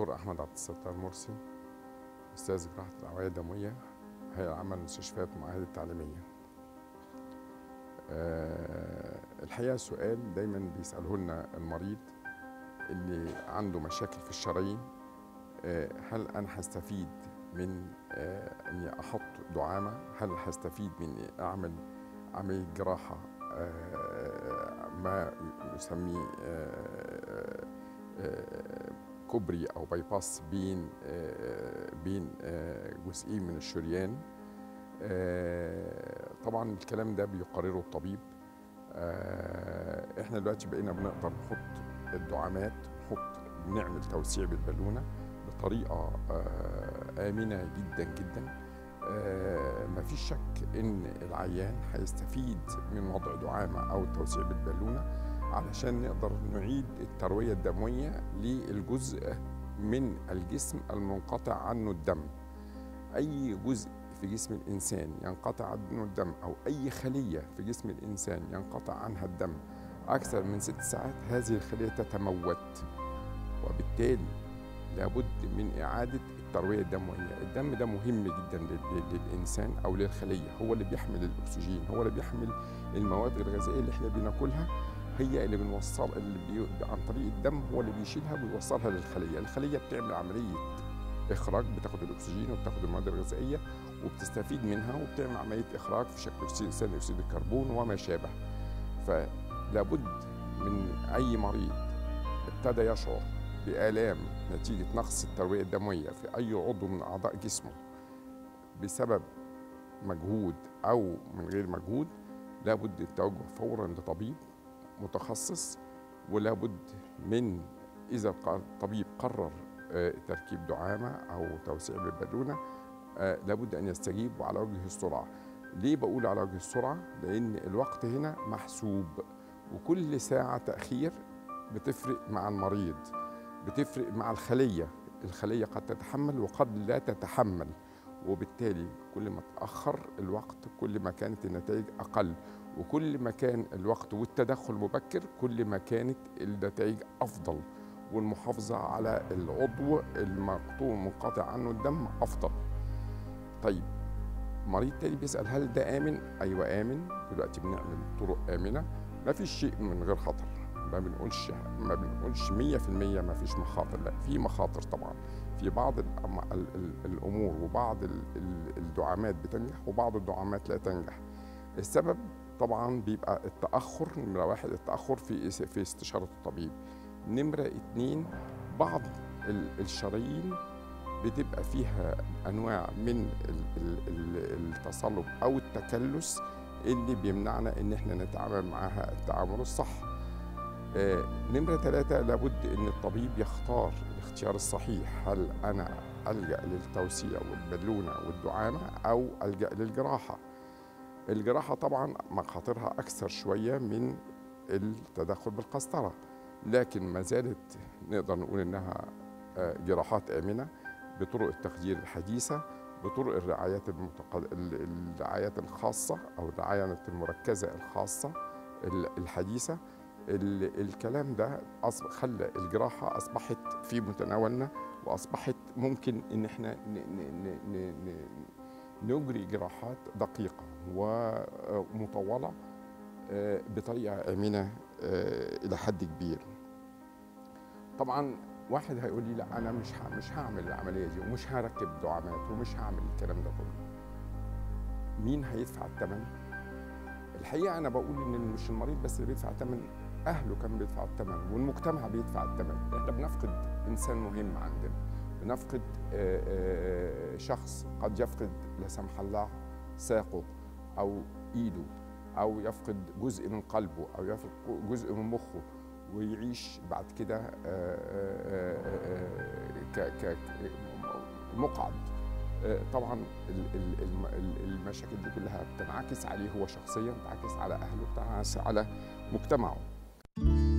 دكتور أحمد عبد الستار مرسي، أستاذ جراحة الأوعية الدموية، هيئة عمل المستشفيات والمعاهد التعليمية. الحقيقة السؤال دايما بيسأله لنا المريض اللي عنده مشاكل في الشرايين، هل أنا هستفيد من إني أحط دعامة؟ هل هستفيد من إني أعمل عملية جراحة ما يسميه كوبري أو بايباس بين جزئين من الشريان؟ طبعا الكلام ده بيقرره الطبيب. احنا دلوقتي بقينا بنقدر نحط الدعامات، نعمل توسيع بالبالونة بطريقة آمنة جدا جدا. مفيش شك ان العيان هيستفيد من وضع دعامة او التوسيع بالبالونة علشان نقدر نعيد التروية الدموية للجزء من الجسم المنقطع عنه الدم. اي جزء في جسم الإنسان ينقطع عنه الدم أو أي خلية في جسم الإنسان ينقطع عنها الدم أكثر من 6 ساعات، هذه الخلية تتموت، وبالتالي لابد من إعادة التروية الدموية. الدم ده مهم جدا للإنسان أو للخلية، هو اللي بيحمل الأكسجين، هو اللي بيحمل المواد الغذائية اللي احنا بناكلها، هي اللي بنوصل عن طريق الدم، هو اللي بيشيلها ويوصلها للخلية. الخلية بتعمل عملية إخراج، بتاخد الأكسجين وبتاخد المواد الغذائية وبتستفيد منها وبتعمل عملية إخراج في شكل ثاني أكسيد الكربون وما شابه. فلابد من أي مريض ابتدى يشعر بآلام نتيجة نقص التروية الدموية في أي عضو من أعضاء جسمه بسبب مجهود أو من غير مجهود، لابد التوجه فورا لطبيب متخصص، ولابد من إذا الطبيب قرر تركيب دعامة أو توسيع بالبالونة لابد أن يستجيب على وجه السرعة. ليه بقول على وجه السرعة؟ لأن الوقت هنا محسوب، وكل ساعة تأخير بتفرق مع المريض، بتفرق مع الخلية. الخلية قد تتحمل وقد لا تتحمل، وبالتالي كل ما تأخر الوقت كل ما كانت النتائج أقل، وكل ما كان الوقت والتدخل مبكر كل ما كانت النتائج أفضل، والمحافظة على العضو المقطوع منقطع عنه الدم أفضل. طيب مريض تاني بيسأل هل ده آمن؟ أيوة آمن. دلوقتي بنعمل طرق آمنة، ما فيش شيء من غير خطر. ما بنقولش 100% ما فيش مخاطر، لا في مخاطر طبعا. في بعض الأمور وبعض الدعامات بتنجح وبعض الدعامات لا تنجح. السبب طبعا بيبقى التأخر. نمرة 1 التأخر في استشارة الطبيب. نمرة 2 بعض الشرايين بتبقى فيها أنواع من التصلب أو التكلس اللي بيمنعنا إن احنا نتعامل معاها التعامل الصح. نمرة 3 لابد إن الطبيب يختار الاختيار الصحيح. هل أنا ألجأ للتوسيع والبالونة والدعامة أو ألجأ للجراحة؟ الجراحة طبعا مخاطرها أكثر شوية من التدخل بالقسطرة، لكن ما زالت نقدر نقول إنها جراحات آمنة بطرق التخدير الحديثة، بطرق الرعايات الخاصة أو الرعاية المركزة الخاصة الحديثة. الكلام ده خلى الجراحة أصبحت في متناولنا، وأصبحت ممكن إن احنا نجري جراحات دقيقة ومطولة بطريقة آمنة إلى حد كبير. طبعا واحد هيقول لي لا أنا مش هعمل العملية دي ومش هركب دعامات ومش هعمل الكلام ده كله. مين هيدفع الثمن؟ الحقيقة أنا بقول إن مش المريض بس اللي بيدفع الثمن، أهله كمان بيدفعوا الثمن، والمجتمع بيدفع الثمن. إحنا بنفقد إنسان مهم عندنا، بنفقد شخص قد يفقد لا سمح الله ساقه أو إيده، أو يفقد جزء من قلبه، أو يفقد جزء من مخه، ويعيش بعد كده مقعد. طبعا المشاكل دي كلها بتنعكس عليه هو شخصيا، بتنعكس على أهله، بتنعكس على مجتمعه.